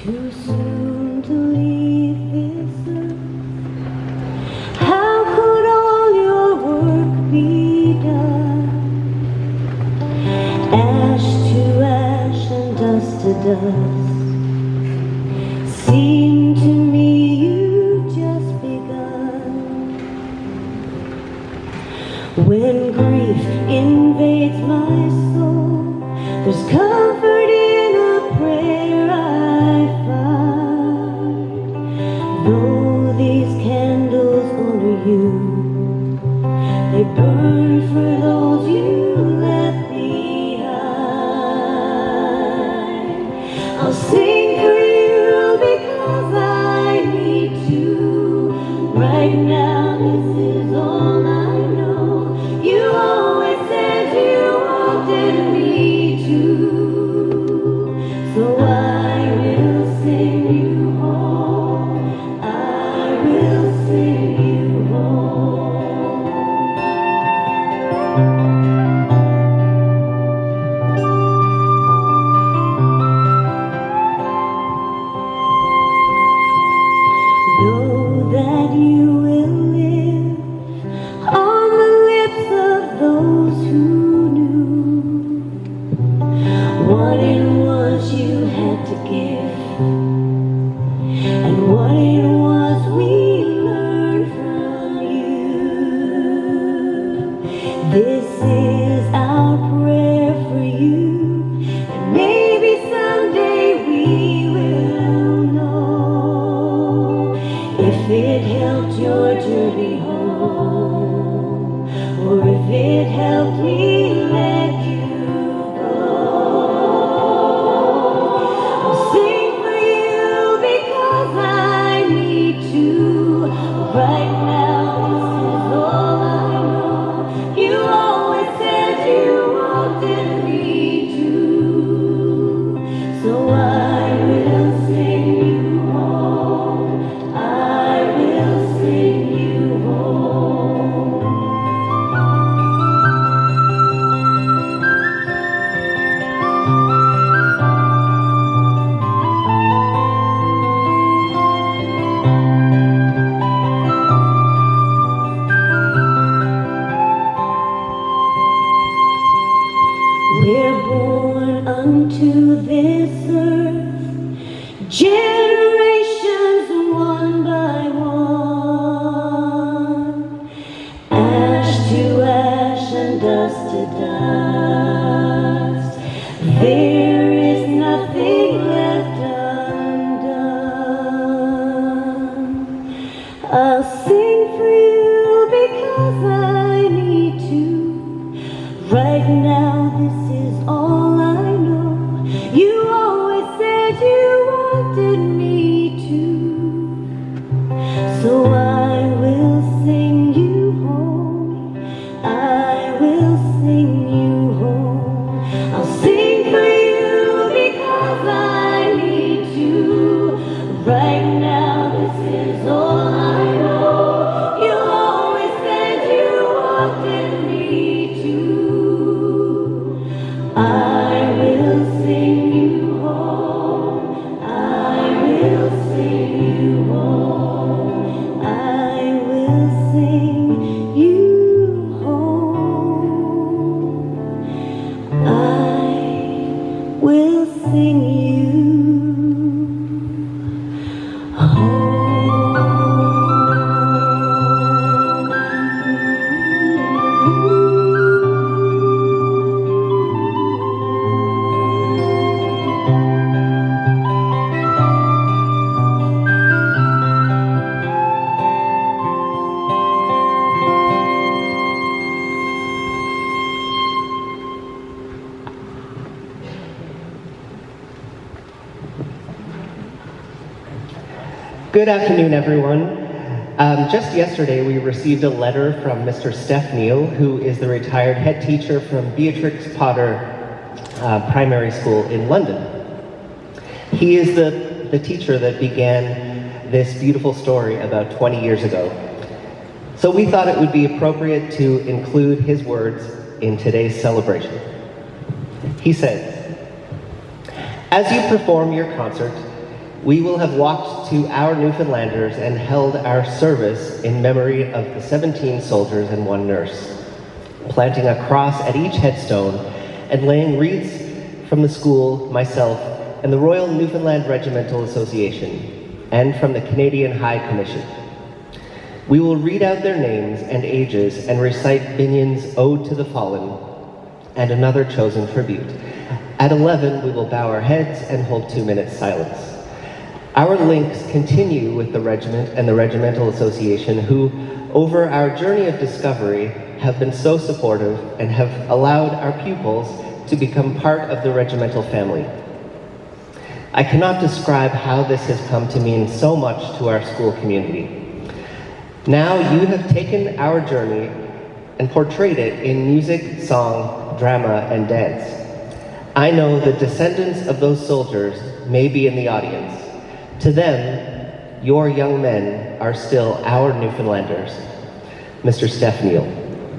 Too soon to leave this earth. How could all your work be done? Ash to ash and dust to dust. Seemed to me you've just begun. When grief invades my soul, there's comfort in a prayer I find. Though these candles honor you, they burn for those you left behind. I'll sing for you because I need to. Right now this is all I know. You always said you wanted me to. So I will sing you home. I will sing you home. Know that you will live on the lips of those who knew what it was you had to give, and what it was we learned from you. This is our prayer for you, and maybe someday we will know if it helped your journey home, or if it helped me let you go. I'll sing for you because I need to. Right now this is all I know. You always said you wanted me to. So I will sing you home. I will sing you home. We're born unto this earth, generations one by one, ash to ash and dust to dust. There is nothing left undone. I'll sing for you because I need to. Right now this is all I know. You always said you wanted me to. So I will sing you home. I will sing you home. I'll sing for you because I need to. Right now this is all I know. You always said you wanted me to. I will sing you home. I will sing you home. I will sing you home. I will sing you home. Good afternoon, everyone. Just yesterday, we received a letter from Mr. Steph Neal, who is the retired head teacher from Beatrix Potter Primary School in London. He is the teacher that began this beautiful story about 20 years ago. So we thought it would be appropriate to include his words in today's celebration. He says, "As you perform your concert, we will have walked to our Newfoundlanders and held our service in memory of the 17 soldiers and 1 nurse, planting a cross at each headstone and laying wreaths from the school, myself, and the Royal Newfoundland Regimental Association, and from the Canadian High Commission. We will read out their names and ages and recite Binion's Ode to the Fallen and another chosen tribute. At 11, we will bow our heads and hold 2 minutes silence. Our links continue with the regiment and the Regimental Association, who, over our journey of discovery, have been so supportive and have allowed our pupils to become part of the regimental family. I cannot describe how this has come to mean so much to our school community. Now you have taken our journey and portrayed it in music, song, drama, and dance. I know the descendants of those soldiers may be in the audience. To them, your young men are still our Newfoundlanders. Mr. Steph Neal.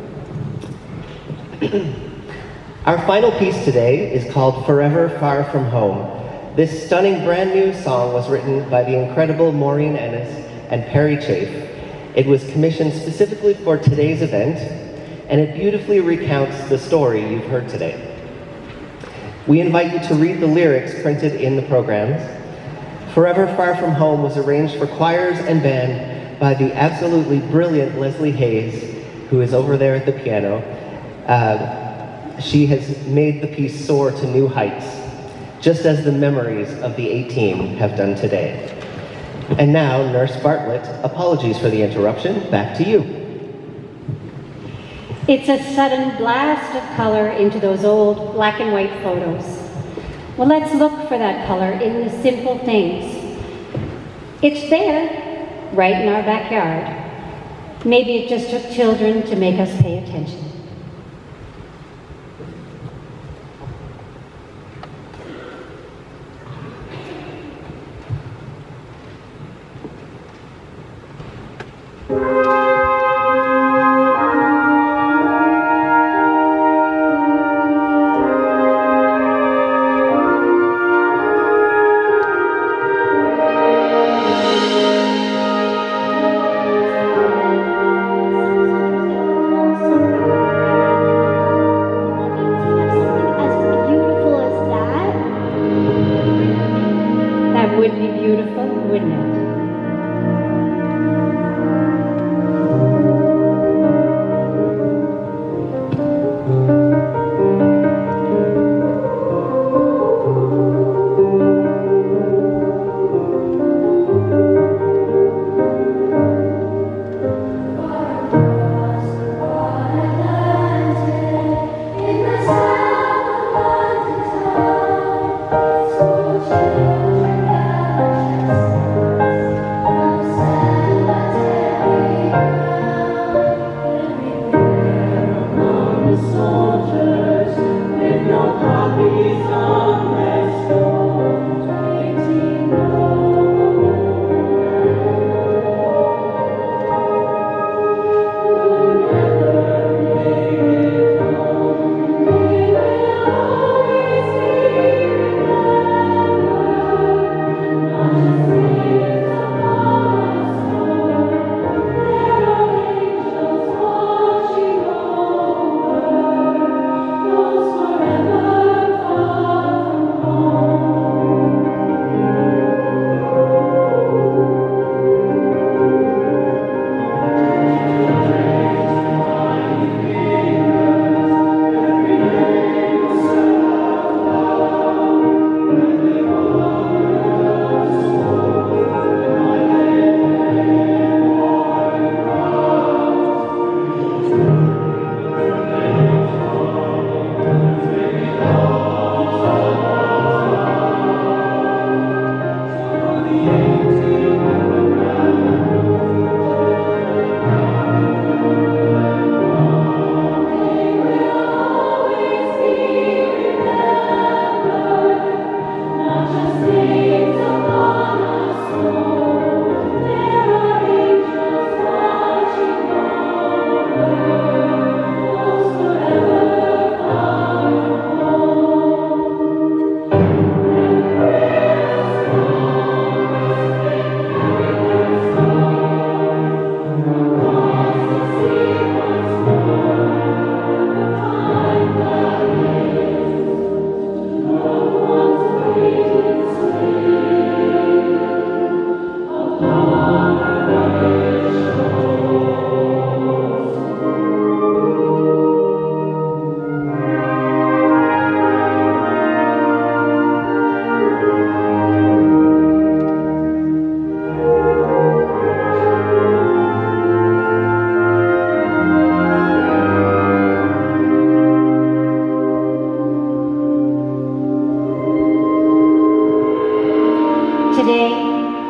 Our final piece today is called Forever Far From Home. This stunning brand new song was written by the incredible Maureen Ennis and Perry Chafe. It was commissioned specifically for today's event, and it beautifully recounts the story you've heard today. We invite you to read the lyrics printed in the programs. Forever Far From Home was arranged for choirs and band by the absolutely brilliant Leslee Heys, who is over there at the piano. She has made the piece soar to new heights, just as the memories of the 18 have done today. And now, Nurse Bartlett, apologies for the interruption, back to you. It's a sudden blast of color into those old black and white photos. Well, let's look for that color in the simple things. It's there, right in our backyard. Maybe it just took children to make us pay attention.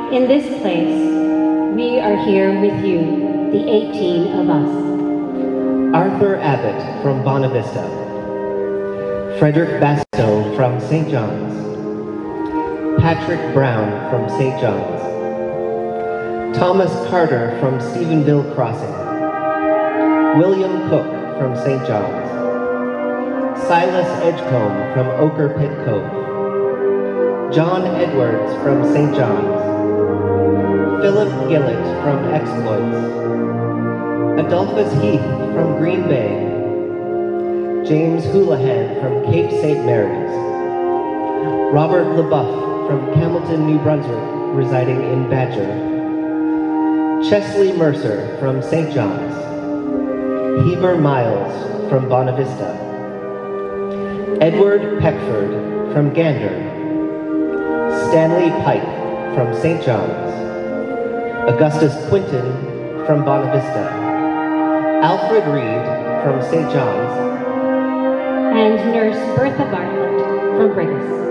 In this place, we are here with you, the 18 of us. Arthur Abbott from Bonavista. Frederick Bastow from St. John's. Patrick Brown from St. John's. Thomas Carter from Stephenville Crossing. William Cook from St. John's. Silas Edgecombe from Ochre Pit Cove. John Edwards from St. John's. Philip Gillett from Exploits. Adolphus Heath from Green Bay. James Houlihan from Cape St. Mary's. Robert LeBoeuf from Campbellton, New Brunswick, residing in Badger. Chesley Mercer from St. John's. Heber Miles from Bonavista. Edward Peckford from Gander. Stanley Pike from St. John's. Augustus Quinton from Bonavista. Alfred Reed from St. John's. And Nurse Bertha Bartlett from Brigus.